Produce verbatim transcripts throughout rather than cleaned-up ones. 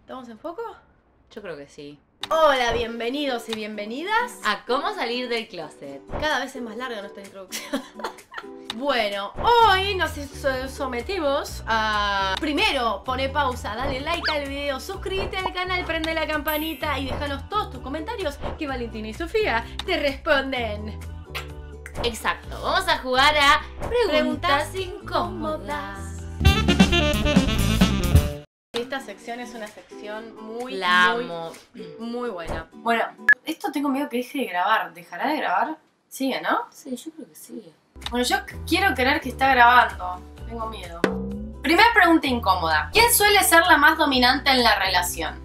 ¿Estamos en foco? Yo creo que sí. Hola, bienvenidos y bienvenidas ¿A cómo salir del closet? Cada vez es más larga nuestra introducción. Bueno, hoy nos sometemos a... Primero, pone pausa, dale like al video, suscríbete al canal, prende la campanita y déjanos todos tus comentarios que Valentina y Sofía te responden. Exacto, vamos a jugar a Preguntas, Preguntas Incómodas. Esta sección es una sección muy, La muy, amo. muy buena. Bueno, esto tengo miedo que deje de grabar. ¿Dejará de grabar? Sigue, ¿no? Sí, yo creo que sí. Bueno, yo quiero creer que está grabando. Tengo miedo. Primera pregunta incómoda. ¿Quién suele ser la más dominante en la relación?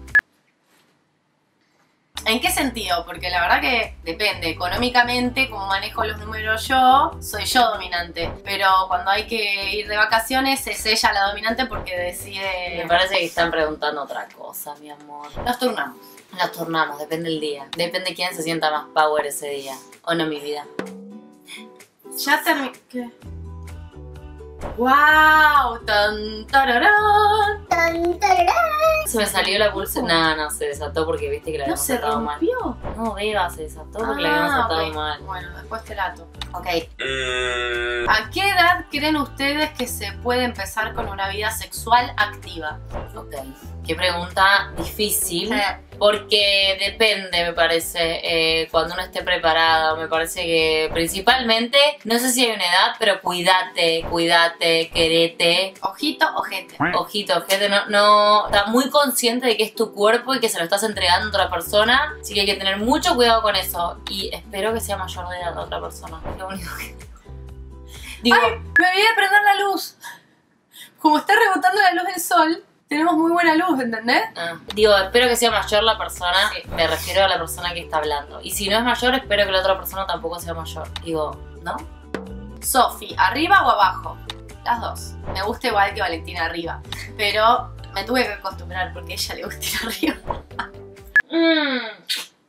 ¿En qué sentido? Porque la verdad que depende. Económicamente, como manejo los números yo, soy yo dominante. Pero cuando hay que ir de vacaciones, es ella la dominante porque decide... Me parece que están preguntando otra cosa, mi amor. Nos turnamos. Nos turnamos, depende del día. Depende quién se sienta más power ese día. ¿O no, mi vida? Ya terminé. ¿Qué? ¡Wow! ¡Tan, tararán! Tan, tararán. Se me salió la pulsera. No, no, se desató porque viste que la ¿No habíamos se atado mal. rompió? No, Beba, se desató porque la habíamos Ah, atado ok. mal. Bueno, después te lato. Ok. ¿A qué edad creen ustedes que se puede empezar con una vida sexual activa? Ok. Qué pregunta difícil. Eh. Porque depende, me parece, eh, cuando uno esté preparado. Me parece que principalmente, no sé si hay una edad, pero cuídate, cuídate, querete. Ojito, ojete. Ojito, ojete, no, no, está muy consciente de que es tu cuerpo y que se lo estás entregando a otra persona. Así que hay que tener mucho cuidado con eso. Y espero que sea mayor de edad la otra persona. Es lo único que... Digo, ¡Ay! Me olvidé de prender la luz. Como está rebotando la luz del sol, tenemos muy buena luz, ¿entendés? ah, digo, espero que sea mayor la persona. Me refiero a la persona que está hablando. Y si no es mayor, espero que la otra persona tampoco sea mayor. Digo, ¿no? Sofi, ¿arriba o abajo? Las dos. Me gusta igual que Valentina arriba. Pero me tuve que acostumbrar porque a ella le gusta ir arriba. Mm.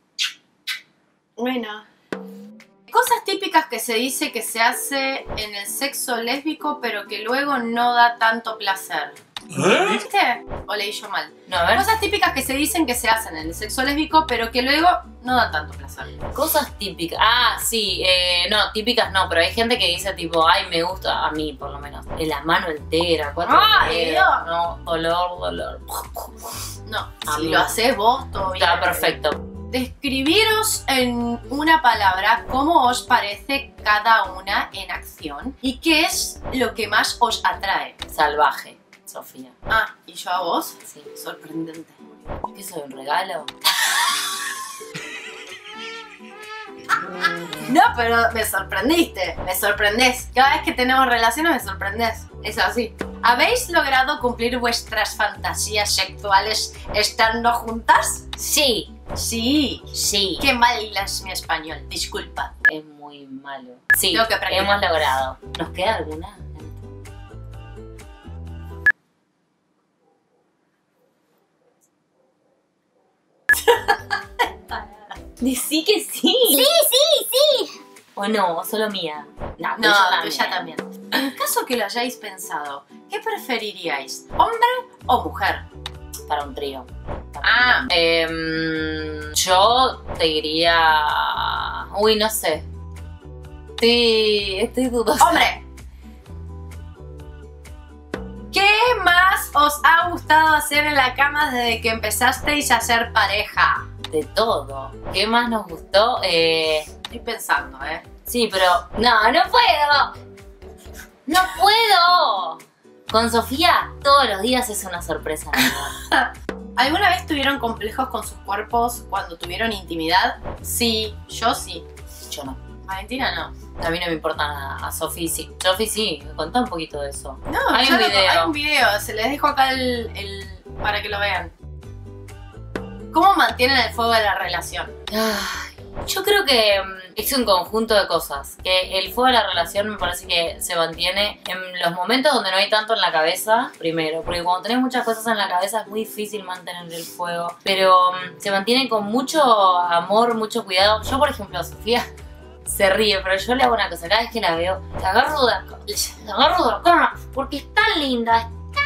Bueno. Cosas típicas que se dice que se hace en el sexo lésbico pero que luego no da tanto placer. ¿Viste? ¿O leí yo mal? No, a ver. Cosas típicas que se dicen que se hacen en el sexo lésbico pero que luego no dan tanto placer. Cosas típicas. Ah, sí. Eh, no, típicas no, pero hay gente que dice tipo, ay, me gusta, a mí por lo menos, en la mano entera, cuatro ¡Ay, dedos. Dios! No, dolor, dolor. No, A si mí lo no. haces vos, todo bien. Está perfecto. Describiros en una palabra cómo os parece cada una en acción y qué es lo que más os atrae. Salvaje, Sofía. Ah, ¿y yo a vos? Sí. Sorprendente. ¿Qué soy, un regalo? No, pero me sorprendiste, me sorprendés. Cada vez que tenemos relaciones me sorprendés. Es así. ¿Habéis logrado cumplir vuestras fantasías sexuales estando juntas? Sí, Sí. sí. Qué mal hilas mi español, disculpa. Es muy malo. Sí, Tengo que practicar. hemos logrado. ¿Nos queda alguna? Decí que sí. Sí, sí, sí. ¿O no? ¿O solo mía? No, No, tuya tuya también. En caso que lo hayáis pensado, ¿qué preferiríais? ¿Hombre o mujer? Para un trío. Ah. Em, yo te diría... Uy, no sé. Estoy, estoy dudosa. ¡Hombre! ¿Qué más os ha gustado hacer en la cama desde que empezasteis a ser pareja? De todo. ¿Qué más nos gustó? Eh, Estoy pensando, ¿eh? sí, pero... No, no puedo. ¡No puedo! Con Sofía todos los días es una sorpresa. ¿Verdad? ¿Alguna vez tuvieron complejos con sus cuerpos cuando tuvieron intimidad? Sí, yo sí. Yo no. Valentina no. A mí no me importa nada. A Sofía sí. Sofía sí. Contá un poquito de eso. No, Hay yo un lo- video. hay un video. Se les dejo acá el, el- para que lo vean. ¿Cómo mantienen el fuego de la relación? Ay, yo creo que mm, es un conjunto de cosas. Que el fuego de la relación me parece que se mantiene en los momentos donde no hay tanto en la cabeza, primero. Porque cuando tenés muchas cosas en la cabeza es muy difícil mantener el fuego. Pero mm, se mantiene con mucho amor, mucho cuidado. Yo, por ejemplo, a Sofía se ríe, pero yo le hago una cosa. Cada vez que la veo, la agarro de la, la agarro de la cara porque es tan linda, es tan linda.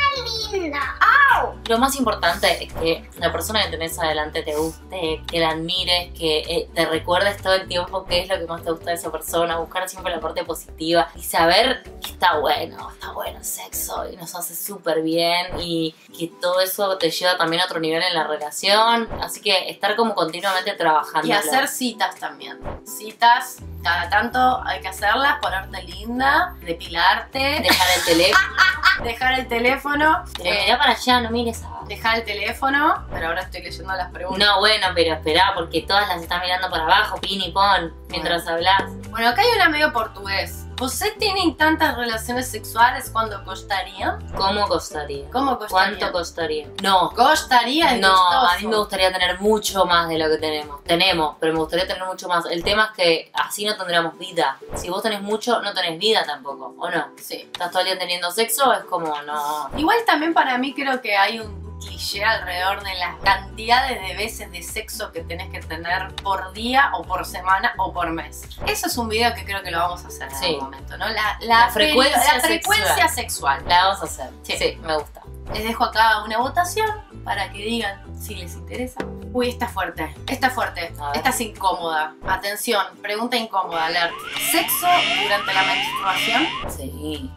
linda. Lo más importante es que la persona que tenés adelante te guste, que la admires, que eh, te recuerdes todo el tiempo qué es lo que más te gusta de esa persona, buscar siempre la parte positiva y saber que está bueno, está bueno el sexo y nos hace súper bien y que todo eso te lleva también a otro nivel en la relación. Así que estar como continuamente trabajando. Y hacer citas también. Citas, cada tanto hay que hacerlas, ponerte linda, depilarte, Dejar el teléfono. dejar el teléfono. Pero eh, mirá para allá, no mires abajo. dejar el teléfono, pero ahora estoy leyendo las preguntas. No, bueno, pero esperá, porque todas las están mirando para abajo, pin y pon, mientras hablas. Bueno, acá hay una medio portugués. ¿Você tienen tantas relaciones sexuales cuando costarían? ¿Cómo costaría? ¿Cómo costaría? ¿Cuánto costaría? No. Costaría es No, gustoso. a mí me gustaría tener mucho más de lo que tenemos. Tenemos, pero me gustaría tener mucho más. El tema es que así no tendríamos vida. Si vos tenés mucho, no tenés vida tampoco, ¿o no? Sí. ¿Estás todo el día teniendo sexo? Es como, no... Igual también para mí creo que hay un cliché alrededor de las cantidades de veces de sexo que tenés que tener por día o por semana o por mes. Eso es un video que creo que lo vamos a hacer en Sí. algún momento, ¿no? La, La frecuencia la frecuencia sexual. La vamos a hacer. Sí. Sí, me gusta. Les dejo acá una votación para que digan si les interesa. Uy, está fuerte, está fuerte, A ver. esta es incómoda. Atención, pregunta incómoda, alert. ¿Sexo durante la menstruación? Sí.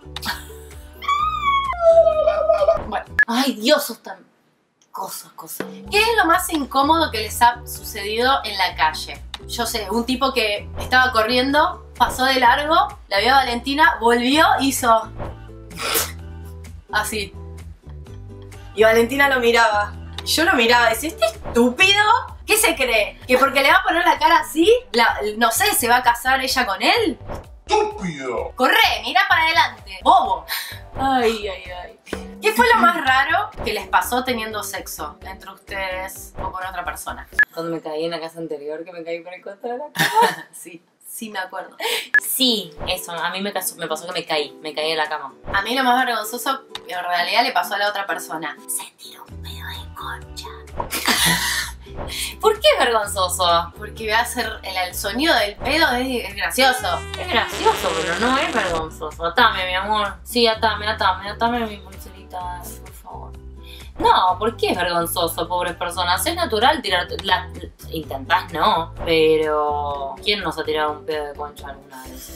Bueno, Ay, Dios, sos tan... Cosas, cosas. ¿qué es lo más incómodo que les ha sucedido en la calle? Yo sé, un tipo que estaba corriendo, pasó de largo, la vio a Valentina, volvió, hizo... así. Y Valentina lo miraba. Yo lo miraba y decía, ¿este estúpido? ¿Qué se cree? ¿Que porque le va a poner la cara así, la- no sé, se va a casar ella con él? ¡Estúpido! Corre, mira para adelante, bobo. Ay, ay, ay. ¿Qué fue lo más raro que les pasó teniendo sexo entre ustedes o con otra persona? Cuando me caí en la casa anterior, que me caí por el contra de la cama. Sí, sí me acuerdo. Sí, eso, a mí me, pasó, me pasó que me caí, me caí de la cama. A mí lo más vergonzoso en realidad le pasó a la otra persona. Se tiró un pedo de concha. ¿Por qué es vergonzoso? Porque va a ser el, el sonido del pedo es, es gracioso. Es gracioso, pero no es vergonzoso. Atame, mi amor. Sí, atame, atame, atame mi pulserita, por favor. No, ¿por qué es vergonzoso, pobres personas? Es natural tirarte... La, intentás, no. Pero... ¿quién nos ha tirado un pedo de concha alguna vez?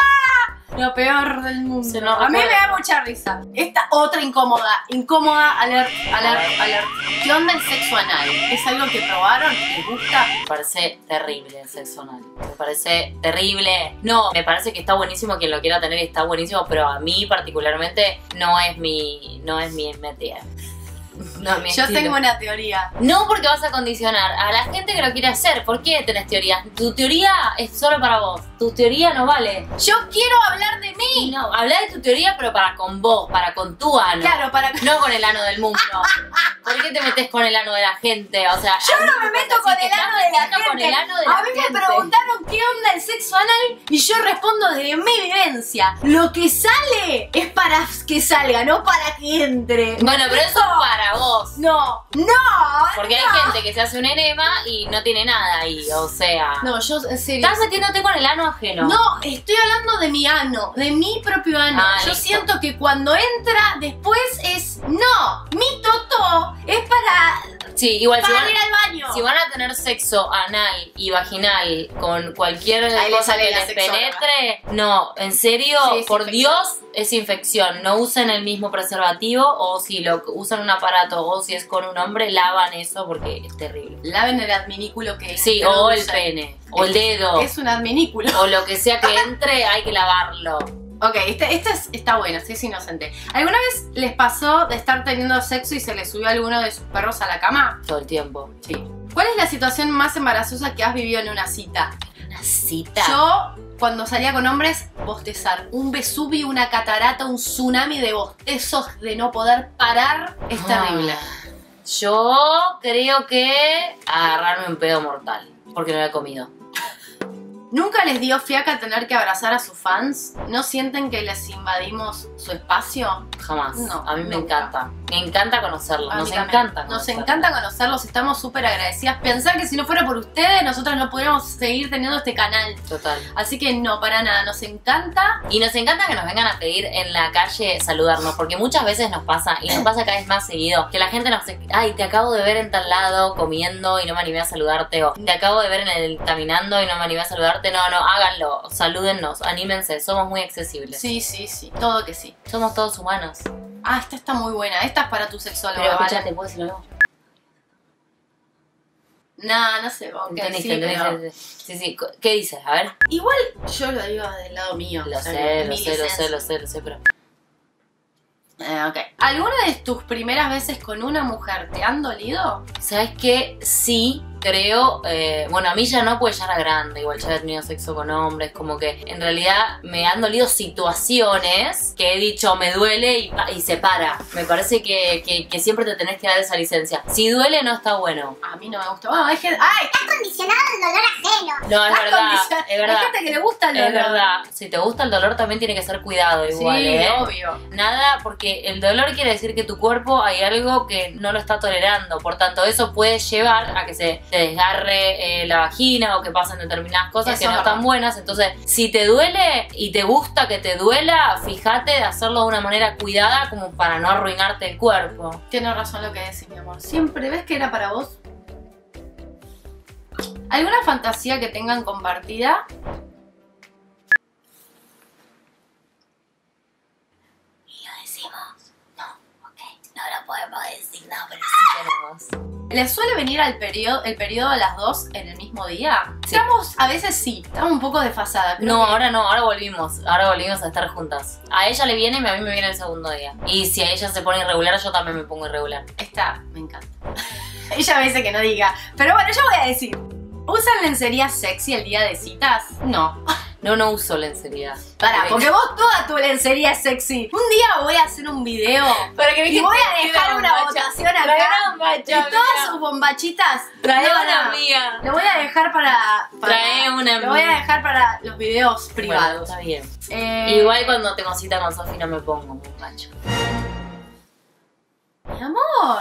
Lo peor del mundo. Se lo a mí me recuerdo. da mucha risa. Esta otra incómoda. Incómoda, alert, alert, alert. ¿Qué onda el sexo anal? ¿Es algo que probaron? ¿Les gusta? Me parece terrible el sexo anal. Me parece terrible. No, me parece que está buenísimo quien lo quiera tener y está buenísimo, pero a mí particularmente no es mi... no es mi métier. No es mi Yo estilo. tengo una teoría. No, porque vas a condicionar a la gente que lo quiere hacer. ¿Por qué tenés teorías? Tu teoría es solo para vos. Tu teoría no vale. Yo quiero hablar de mí. No, habla de tu teoría, pero para con vos, para con tu ano. Claro, para... No con el ano del mundo. ¿Por qué te metes con el ano de la gente? O sea, Yo no me meto con el ano de la gente. Con el ano de la a mí gente. me preguntaron qué onda el sexo anal y yo respondo desde mi vivencia. Lo que sale es para que salga, no para que entre. Bueno, pero eso es para vos. No, no. Porque hay no. gente que se hace un enema y no tiene nada ahí. O sea, No, yo en serio. estás metiéndote con el ano ajeno. No, estoy hablando de mi ano, de mi propio ano. Ah, Yo listo. siento que cuando entra después es no. Mi totó es para, Sí, igual si para van, ir al baño. si van a tener sexo anal y vaginal con cualquier Ahí le cosa sale que la les sexóloga. penetre, no, en serio, Sí, es por infección. Dios, es infección. No usen el mismo preservativo o si lo usan un aparato o si es con un hombre, lavan eso porque es terrible. Laven el adminículo que Sí, o el introduce. pene, o el dedo, Es un adminículo. o lo que sea que entre, hay que lavarlo. Ok, esta, esta es- está buena, sí es inocente. ¿Alguna vez les pasó de estar teniendo sexo y se les subió alguno de sus perros a la cama? Todo el tiempo. Sí. ¿Cuál es la situación más embarazosa que has vivido en una cita? Una cita. Yo, cuando salía con hombres, bostezar. Un Vesubio, una catarata, un tsunami de bostezos de no poder parar. Es terrible. Ah, yo creo que agarrarme un pedo mortal, porque no lo he comido. ¿Nunca les dio fiaca tener que abrazar a sus fans? ¿No sienten que les invadimos su espacio? Jamás. No, a mí me nunca. encanta. Me encanta conocerlos. A Nos mí también. encanta Nos conocerlos. encanta conocerlos, estamos súper agradecidas. Pensar que si no fuera por ustedes, nosotros no podríamos seguir teniendo este canal. Total. Así que no, para nada, nos encanta. Y nos encanta que nos vengan a pedir en la calle saludarnos, porque muchas veces nos pasa, y nos pasa cada vez más seguido, que la gente nos dice, ay, te acabo de ver en tal lado comiendo y no me animé a saludarte, o te acabo de ver en el caminando y no me animé a saludarte. No, no, háganlo, salúdennos, anímense, somos muy accesibles. Sí, sí, sí, todo que sí. Somos todos humanos. Ah, esta está muy buena, esta es para tu sexólogo. Pero ¿vale? escucha, ¿te puedo decir algo? No, no sé, vos qué ¿Entendiste? sí, pero... ¿Entendiste? Sí, sí, ¿qué dices? A ver. Igual yo lo digo del lado mío. Lo o sea, sé, mi lo sé, lo licencia. sé, lo sé, lo sé, pero... Eh, ok. ¿Alguna de tus primeras veces con una mujer te han dolido? ¿Sabes qué? Sí, creo, eh, bueno, a mí ya no, pues ya era grande, igual ya había tenido sexo con hombres, como que en realidad me han dolido situaciones que he dicho me duele y, pa- y se para. Me parece que, que, que siempre te tenés que dar esa licencia. Si duele no está bueno. A mí no me gusta. Bueno, hay gente... ¡Ay! Está condicionado el dolor ajeno. No, es Está verdad, condicion- es verdad. Hay gente que le gusta el dolor. Es verdad, si te gusta el dolor también tiene que ser cuidado igual, Sí, ¿eh? obvio. Nada, porque el dolor quiere decir que tu cuerpo hay algo que no lo está tolerando. Por tanto, eso puede llevar a que se te desgarre eh, la vagina o que pasen determinadas cosas Eso que es no verdad. están buenas. Entonces, si te duele y te gusta que te duela, fíjate de hacerlo de una manera cuidada como para no arruinarte el cuerpo. Tienes razón lo que decís, mi amor. Siempre ves que era para vos. ¿Alguna fantasía que tengan compartida? ¿Y lo decimos? No, ok. No lo podemos decir, no, pero sí queremos. ¿Les suele venir al periodo, el periodo a las dos en el mismo día? Sí. Estamos, a veces sí, estamos un poco desfasadas. creo No, que- ahora no, ahora volvimos. Ahora volvimos a estar juntas. A ella le viene y a mí me viene el segundo día. Y si a ella se pone irregular, yo también me pongo irregular. Esta me encanta. Ella me dice que no diga. Pero bueno, yo voy a decir. ¿Usan lencería sexy el día de citas? No. No, no uso lencería. Pará, Ok. porque vos toda tu lencería es sexy. Un día voy a hacer un video Para que y voy a dejar una votación acá. Y todas sus bombachitas. Trae No, una no. mía. Lo voy a dejar para. para- Trae una Lo voy a mía. dejar para los videos Bueno, privados. está bien. Eh, Igual cuando tengo cita con Sofi no me pongo un macho. Mi amor.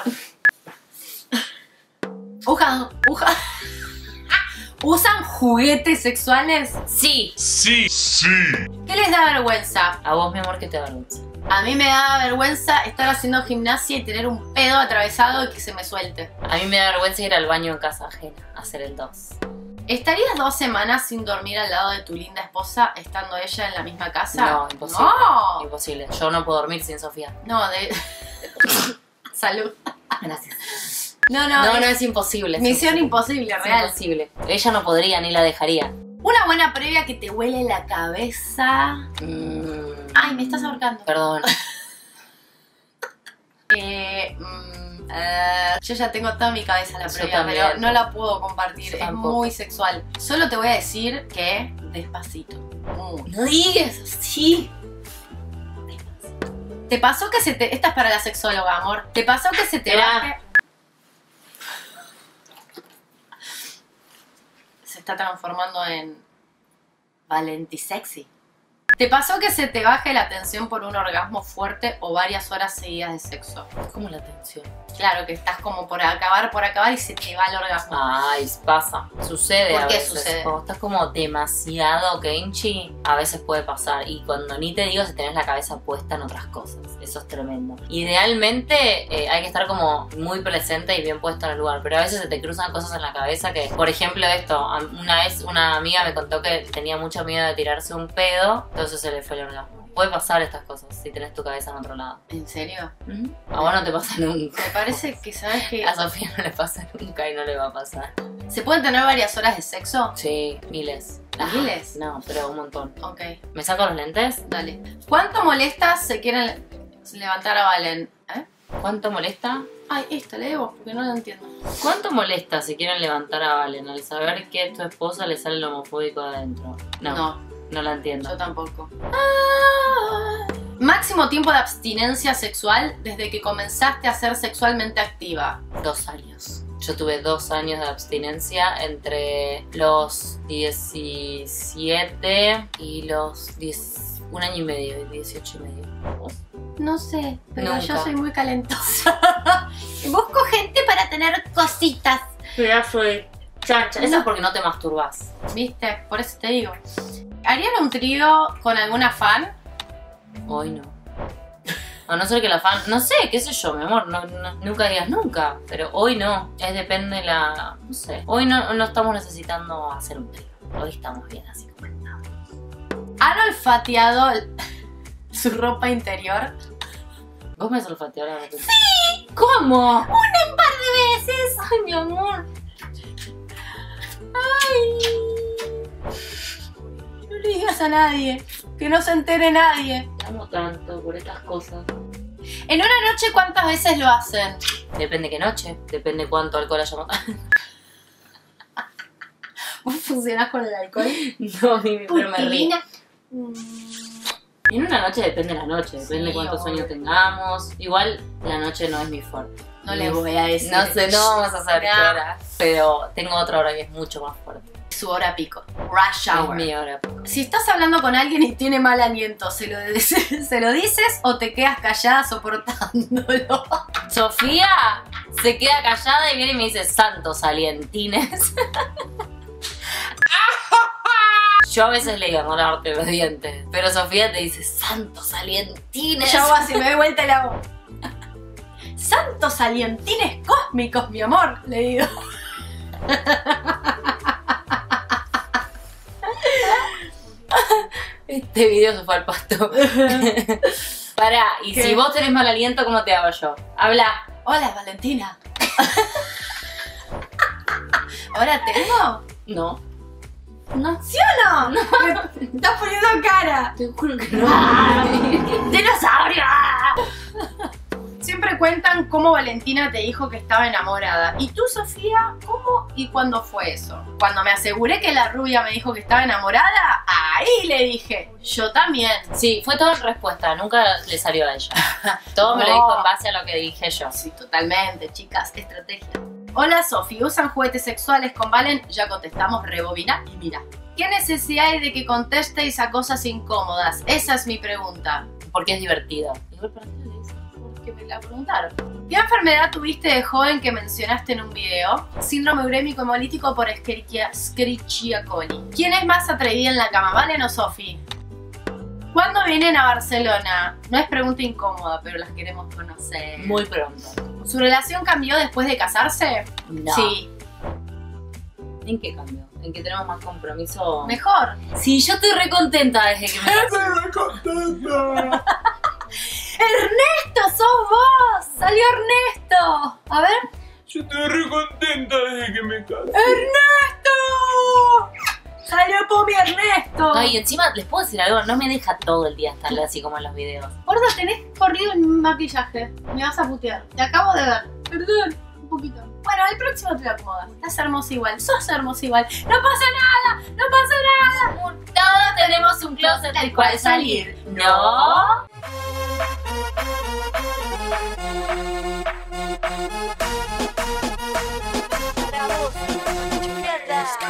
Ujan, ujan. ¿Usan juguetes sexuales? Sí. Sí, sí. ¿Qué les da vergüenza? A vos, mi amor, que te da vergüenza. A mí me da vergüenza estar haciendo gimnasia y tener un pedo atravesado y que se me suelte. A mí me da vergüenza ir al baño en casa ajena, hacer el dos. ¿Estarías dos semanas sin dormir al lado de tu linda esposa estando ella en la misma casa? No, imposible. No, Imposible. Yo no puedo dormir sin Sofía. no, de... Salud. Gracias. No, no, No, es no, es imposible. es misión imposible, Es real. imposible. Ella no podría ni la dejaría. Una buena previa que te huele la cabeza. Mm, Ay, me estás ahorcando. Perdón. Eh, mm, eh, yo ya tengo toda mi cabeza la Yo previa, también. pero no la puedo compartir. Yo es tampoco. muy sexual. Solo te voy a decir que despacito. Muy. No digas así. ¿Te pasó que se te... Esta es para la sexóloga, amor. ¿Te pasó que se te Esperá. baje... Se está transformando en... Valentisexy. ¿Te pasó que se te baje la tensión por un orgasmo fuerte o varias horas seguidas de sexo? ¿Cómo la tensión? Claro, que estás como por acabar, por acabar y se te va el orgasmo. Ay, pasa. Sucede ¿Por a qué veces. sucede? Cuando estás como demasiado kenchi, a veces puede pasar. Y cuando ni te digo si tenés la cabeza puesta en otras cosas. Eso es tremendo. Idealmente eh, hay que estar como muy presente y bien puesto en el lugar. Pero a veces se te cruzan cosas en la cabeza que, por ejemplo, esto. a- Una vez una amiga me contó que tenía mucho miedo de tirarse un pedo, entonces se le fue el orgasmo. Puede pasar estas cosas si tenés tu cabeza en otro lado. ¿En serio? Ujú. A vos no te pasa nunca. Me parece que, ¿sabes qué? A Sofía no le pasa nunca y no le va a pasar. ¿Se pueden tener varias horas de sexo? Sí, miles. ¿Miles? No, pero un montón. Ok, ¿Me saco los lentes? dale. ¿Cuánto molesta se quieren levantar a Valen? ¿Eh? ¿Cuánto molesta? Ay, esto, lee vos, porque no lo entiendo. ¿Cuánto molesta si quieren levantar a Valen al saber que tu esposa le sale el homofóbico de adentro? No, no, No, la entiendo. yo tampoco. Ah, Máximo tiempo de abstinencia sexual desde que comenzaste a ser sexualmente activa. Dos años. Yo tuve dos años de abstinencia entre los diecisiete y los diez, un año y medio, dieciocho y medio. No sé, pero Nunca. yo soy muy calentosa. Busco gente para tener cositas. Pero ya soy chancha. Eso es porque no te masturbas. ¿Viste? Por eso te digo. ¿Harían un trío con alguna fan? Hoy no. A no ser que la fan... No sé, qué sé yo, mi amor. No, no- nunca digas nunca. Pero hoy no. Es depende la... No sé. Hoy no, no estamos necesitando hacer un trío. Hoy estamos bien así como estamos. ¿Han olfateado el- su ropa interior? ¿Vos me has olfateado la ropa? ¡Sí! ¿Cómo? ¡Un par de veces! Ay, mi amor. ¡Ay! No le digas a nadie. Que no se entere nadie. Te amo tanto por estas cosas. En una noche, ¿cuántas veces lo hacen? Depende qué noche. Depende cuánto alcohol hayamos... ¿Vos funcionás con el alcohol? No, mi, pero me río. Putilina. En una noche depende la noche. Depende Sí, cuántos obvio. sueños tengamos. Igual la noche no es mi fuerte. No le voy a decir. No sé, no vamos a saber qué No. hora. Pero tengo otra hora que es mucho más fuerte. Su hora pico. Rush Es hour. mi hora. Si estás hablando con alguien y tiene mal aliento, ¿se lo, ¿se lo dices o te quedas callada soportándolo? Sofía se queda callada y viene y me dice santos alientines. Yo a veces le digo no lavarte los dientes. Pero Sofía te dice santos alientines. Yo hago así, me doy vuelta y le hago. Santos alientines cósmicos, mi amor, le digo. Este video se fue al pasto. Pará, y ¿Qué? si vos tenés mal aliento, ¿cómo te hago yo? Habla. Hola, Valentina. ¿Ahora tengo? No. No. ¿Sí o no? Me estás poniendo cara. Te juro que no. ¡Dinosaurio! Siempre cuentan cómo Valentina te dijo que estaba enamorada. ¿Y tú, Sofía, cómo y cuándo fue eso? Cuando me aseguré que la rubia me dijo que estaba enamorada, ahí le dije, yo también. Sí, fue toda respuesta, nunca le salió a ella. Todo me lo No. dijo en base a lo que dije yo. Sí, totalmente, chicas, estrategia. Hola, Sofi, ¿usan juguetes sexuales con Valen? Ya contestamos, rebobina y mira. ¿Qué necesidad hay de que contestéis a cosas incómodas? Esa es mi pregunta. Porque es divertido. Igual para qué le dices. Que me la preguntaron. ¿Qué enfermedad tuviste de joven que mencionaste en un video? Síndrome urémico hemolítico por Escherichia, Escherichia coli. ¿Quién es más atrevida en la cama, Valen o Sofi? ¿Cuándo vienen a Barcelona? No es pregunta incómoda, pero las queremos conocer. Muy pronto. ¿Su relación cambió después de casarse? No. Sí. ¿En qué cambió? ¿En que tenemos más compromiso? ¿Mejor? Sí, yo estoy re contenta desde que me casé. ¡Ernesto, sos vos! ¡Salió Ernesto! A ver. Yo estoy re contenta desde que me casé. ¡Ernesto! ¡Salió Pomi Ernesto! Ay, encima, les puedo decir algo, no me deja todo el día estar así como en los videos. Gordo, tenés corrido el maquillaje. Me vas a putear. Te acabo de ver. Perdón, un poquito. Bueno, el próximo te lo acomodas. Estás hermosa igual. Sos hermosa igual. ¡No pasa nada! ¡No pasa nada! Todos tenemos un closet del cual salir, ¿no? Para vos, mierda.